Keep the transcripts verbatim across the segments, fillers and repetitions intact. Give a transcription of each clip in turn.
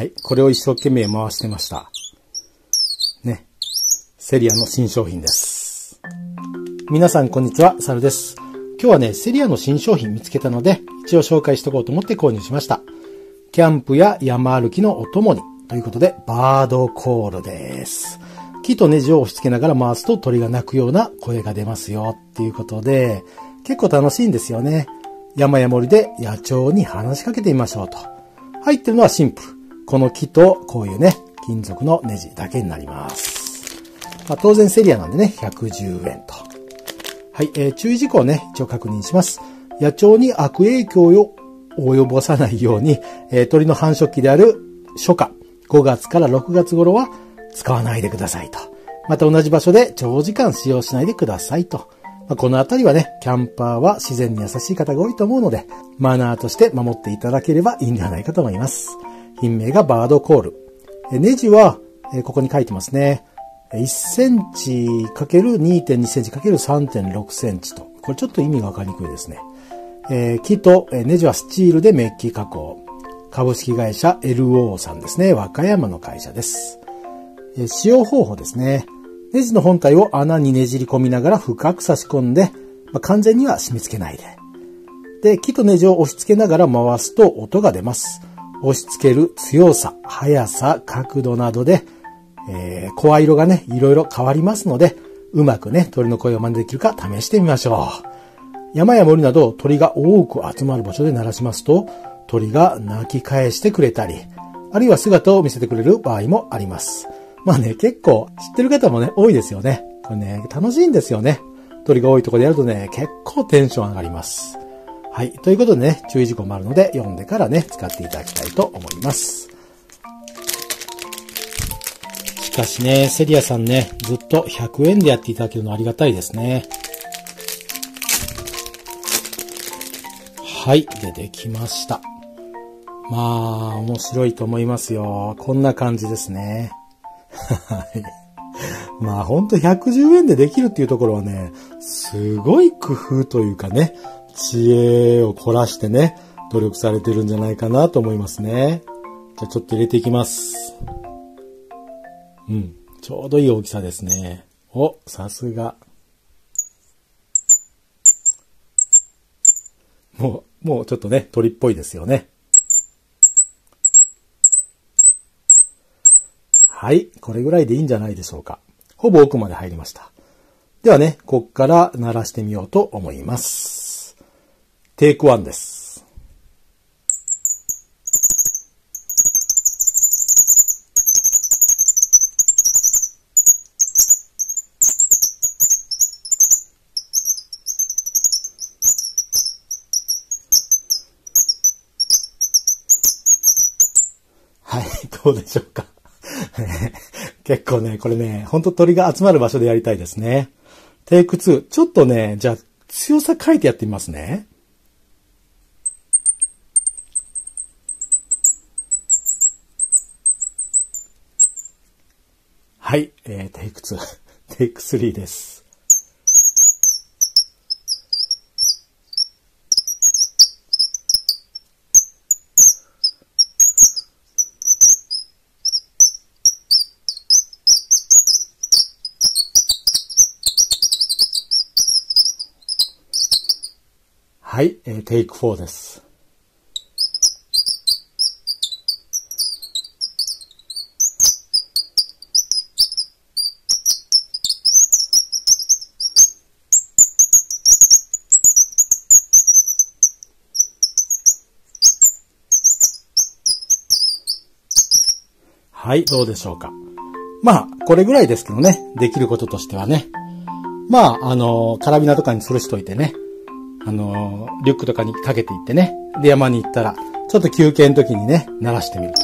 はい。これを一生懸命回してました。ね。セリアの新商品です。皆さんこんにちは、サルです。今日はね、セリアの新商品見つけたので、一応紹介しとこうと思って購入しました。キャンプや山歩きのお供に、ということで、バードコールです。木とネジを押し付けながら回すと鳥が鳴くような声が出ますよ、っていうことで、結構楽しいんですよね。山や森で野鳥に話しかけてみましょうと。入ってるのはシンプル。この木とこういうね、金属のネジだけになります。まあ、当然セリアなんでね、ひゃくじゅうえんと。はい、えー、注意事項をね、一応確認します。野鳥に悪影響を及ぼさないように、えー、鳥の繁殖期である初夏、ごがつからろくがつ頃は使わないでくださいと。また同じ場所で長時間使用しないでくださいと。まあ、このあたりはね、キャンパーは自然に優しい方が多いと思うので、マナーとして守っていただければいいんではないかと思います。品名がバードコール。えネジは、えここに書いてますね。いっセンチ ×にてんに センチ ×さんてんろく センチと。これちょっと意味がわかりにくいですね。えー、木と、えネジはスチールでメッキ加工。株式会社 エルオー さんですね。和歌山の会社です。えー、使用方法ですね。ネジの本体を穴にねじり込みながら深く差し込んで、まあ、完全には締め付けないで。で、木とネジを押し付けながら回すと音が出ます。押し付ける強さ、速さ、角度などで、えー、声色がね、いろいろ変わりますので、うまくね、鳥の声を真似できるか試してみましょう。山や森など鳥が多く集まる場所で鳴らしますと、鳥が鳴き返してくれたり、あるいは姿を見せてくれる場合もあります。まあね、結構知ってる方もね、多いですよね。これね、楽しいんですよね。鳥が多いところでやるとね、結構テンション上がります。はい。ということでね、注意事項もあるので、読んでからね、使っていただきたいと思います。しかしね、セリアさんね、ずっとひゃくえんでやっていただけるのありがたいですね。はい。で、できました。まあ、面白いと思いますよ。こんな感じですね。はい。まあ、ほんとひゃくじゅうえんでできるっていうところはね、すごい工夫というかね、知恵を凝らしてね、努力されてるんじゃないかなと思いますね。じゃあちょっと入れていきます。うん。ちょうどいい大きさですね。お、さすが。もう、もうちょっとね、鳥っぽいですよね。はい。これぐらいでいいんじゃないでしょうか。ほぼ奥まで入りました。ではね、こっから鳴らしてみようと思います。テイクワンです。はい、どうでしょうか。結構ね、これね、ほんと鳥が集まる場所でやりたいですね。テイクツー。ちょっとね、じゃあ強さ書いてやってみますね。はい、えー、テイクツー、テイクスリーです。はい、えー、テイクフォーです。はい、どうでしょうか。まあ、これぐらいですけどね、できることとしてはね。まあ、あの、カラビナとかに吊るしといてね、あの、リュックとかにかけていってね、で、山に行ったら、ちょっと休憩の時にね、鳴らしてみると。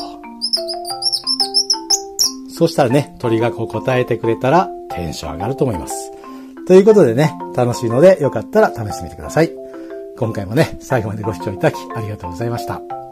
そうしたらね、鳥がこう答えてくれたら、テンション上がると思います。ということでね、楽しいので、よかったら試してみてください。今回もね、最後までご視聴いただきありがとうございました。